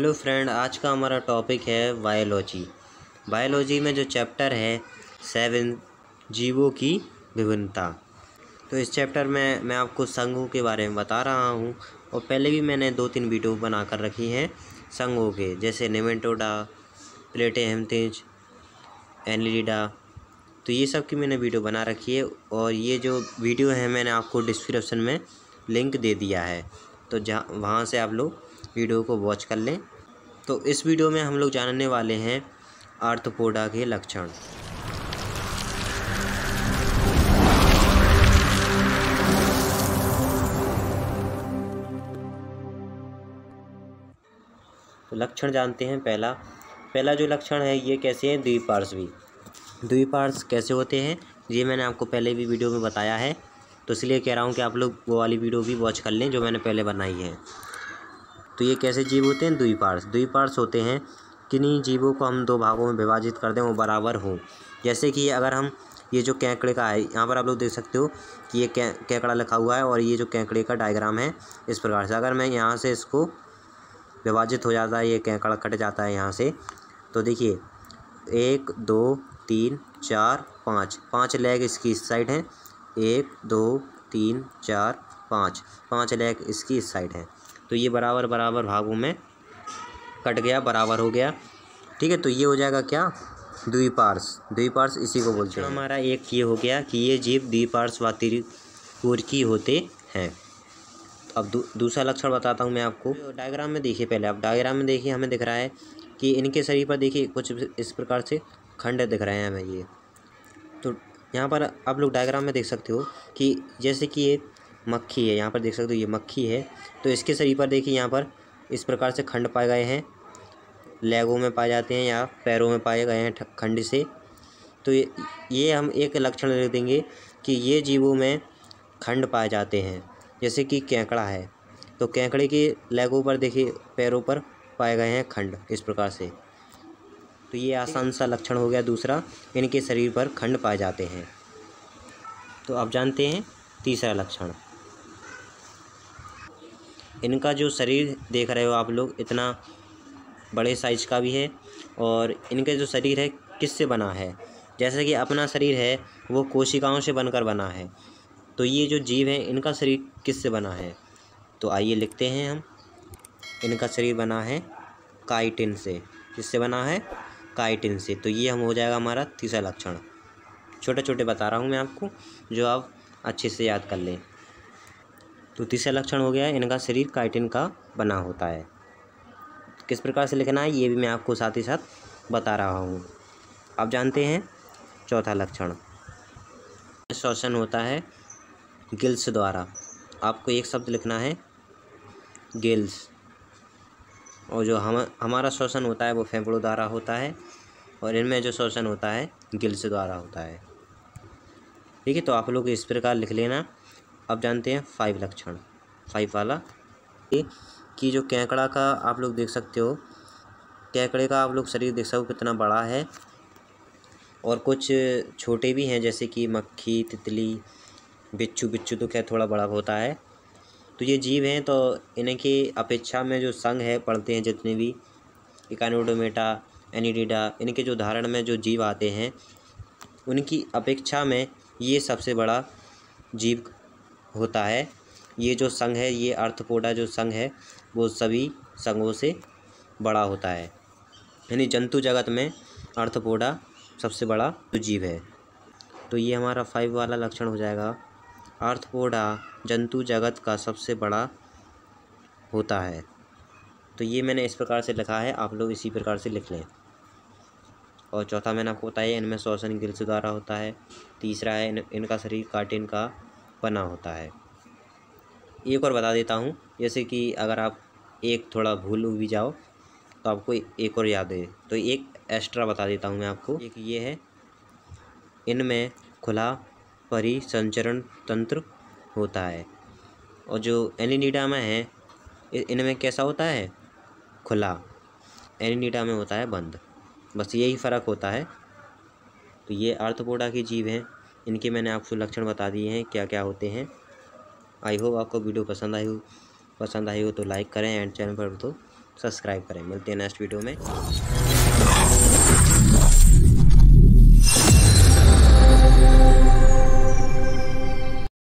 Hello friend, आज का हमारा टॉपिक है बायोलॉजी। बायोलॉजी में जो चैप्टर है 7 जीवों की विभिन्नता। तो इस चैप्टर में मैं आपको संघों के बारे में बता रहा हूँ और पहले भी मैंने 2-3 वीडियो बना कर रखी हैं संघों के, जैसे नेमेटोडा, प्लेटेहेमथिज, एनिलिडा। तो ये सब की मैंने वीडियो बना रखी है और ये जो वीडियो है मैंने आपको डिस्क्रिप्शन में लिंक दे दिया है, तो जहाँ वहाँ से आप लोग वीडियो को वॉच कर लें। तो इस वीडियो में हम लोग जानने वाले हैं आर्थ्रोपोडा के लक्षण। तो लक्षण जानते हैं। पहला जो लक्षण है ये कैसे है, द्विपार्श्वी। द्विपार्श्व कैसे होते हैं ये मैंने आपको पहले भी वीडियो में बताया है, तो इसलिए कह रहा हूँ कि आप लोग वो वाली वीडियो भी वॉच कर लें जो मैंने पहले बनाई है। तो ये कैसे जीव होते हैं, द्विपार्श्व होते हैं। किन्हीं जीवों को हम 2 भागों में विभाजित कर दें, वो बराबर हों। जैसे कि अगर हम ये जो केकड़े का है, यहाँ पर आप लोग देख सकते हो कि ये केकड़ा लिखा हुआ है और ये जो केकड़े का डायग्राम है इस प्रकार से। अगर मैं यहाँ से इसको विभाजित हो जाता है, ये केकड़ा कट जाता है यहाँ से, तो देखिए 1 2 3 4 5 लेग इसकी इस साइड हैं, 1 2 3 4 5 लेग इसकी इस साइड हैं। तो ये बराबर भागों में कट गया, बराबर हो गया। ठीक है, तो ये हो जाएगा क्या, द्विपार्श्व इसी को बोलते हैं। हमारा एक ये हो गया कि ये जीव द्विपार्श्ववर्ती होते हैं। अब दूसरा लक्षण बताता हूँ मैं आपको। डायग्राम में देखिए, पहले आप डायग्राम में देखिए, हमें दिख रहा है कि इनके शरीर पर देखिए कुछ इस प्रकार से खंड दिख रहे हैं हमें ये। तो यहाँ पर आप लोग डायग्राम में देख सकते हो कि जैसे कि ये मक्खी है, यहाँ पर देख सकते हो ये मक्खी है, तो इसके शरीर पर देखिए यहाँ पर इस प्रकार से खंड पाए गए हैं, लेगों में पाए जाते हैं या पैरों में पाए गए हैं खंड से। तो ये हम एक लक्षण लिख देंगे कि ये जीवों में खंड पाए जाते हैं। जैसे कि केकड़ा है, तो केकड़े के लेगों पर देखिए, पैरों पर पाए गए हैं खंड इस प्रकार से। तो ये आसान सा लक्षण हो गया दूसरा, इनके शरीर पर खंड पाए जाते हैं। तो अब जानते हैं तीसरा लक्षण। इनका जो शरीर देख रहे हो आप लोग, इतना बड़े साइज का भी है और इनका जो शरीर है किससे बना है, जैसे कि अपना शरीर है वो कोशिकाओं से बनकर बना है। तो ये जो जीव है इनका शरीर किससे बना है, तो आइए लिखते हैं हम। इनका शरीर बना है काइटिन से। किससे बना है, काइटिन से। तो ये हम हो जाएगा हमारा तीसरा लक्षण। छोटे छोटे बता रहा हूँ मैं आपको, जो आप अच्छे से याद कर लें। तो तीसरा लक्षण हो गया, इनका शरीर काइटिन का बना होता है। किस प्रकार से लिखना है ये भी मैं आपको साथ ही साथ बता रहा हूँ। अब जानते हैं चौथा लक्षण। श्वसन होता है गिल्स द्वारा। आपको एक शब्द लिखना है, गिल्स। और जो हमारा श्वसन होता है वो फेफड़ों द्वारा होता है और इनमें जो श्वसन होता है गिल्स द्वारा होता है। ठीक है, तो आप लोग इस प्रकार लिख लेना। अब जानते हैं 5 लक्षण। 5 वाला कि जो केकड़ा का आप लोग देख सकते हो, केकड़े का आप लोग शरीर देख सकते हो कितना बड़ा है और कुछ छोटे भी हैं, जैसे कि मक्खी, तितली, बिच्छू तो खैर थोड़ा बड़ा होता है। तो ये जीव हैं, तो इनकी अपेक्षा में जो संघ है पढ़ते हैं जितने भी, इकानोडोमेटा, एनिलिडा, इनके जो उदाहरण में जो जीव आते हैं उनकी अपेक्षा में ये सबसे बड़ा जीव होता है। ये जो संघ है, ये आर्थ्रोपोडा जो संघ है वो सभी संघों से बड़ा होता है। यानी जंतु जगत में आर्थ्रोपोडा सबसे बड़ा जीव है। तो ये हमारा 5 वाला लक्षण हो जाएगा, आर्थ्रोपोडा जंतु जगत का सबसे बड़ा होता है। तो ये मैंने इस प्रकार से लिखा है, आप लोग इसी प्रकार से लिख लें। और चौथा मैंने आपको बताया, इनमें श्वसन गिल्स द्वारा होता है। तीसरा है इनका शरीर काइटिन का बना होता है। एक और बता देता हूँ, जैसे कि अगर आप एक थोड़ा भूल भी जाओ तो आपको एक और याद है, तो एक एक्स्ट्रा बता देता हूँ मैं आपको। एक ये है, इनमें खुला परिसंचरण तंत्र होता है और जो एनिलिडा में है इनमें कैसा होता है, खुला। एनिलिडा में होता है बंद। बस यही फ़र्क होता है। तो ये आर्थ्रोपोडा के जीव हैं, इनके मैंने आपको लक्षण बता दिए हैं क्या क्या होते हैं। आई होप आपको वीडियो पसंद आई हो तो लाइक करें एंड चैनल पर तो सब्सक्राइब करें। मिलते हैं नेक्स्ट वीडियो में।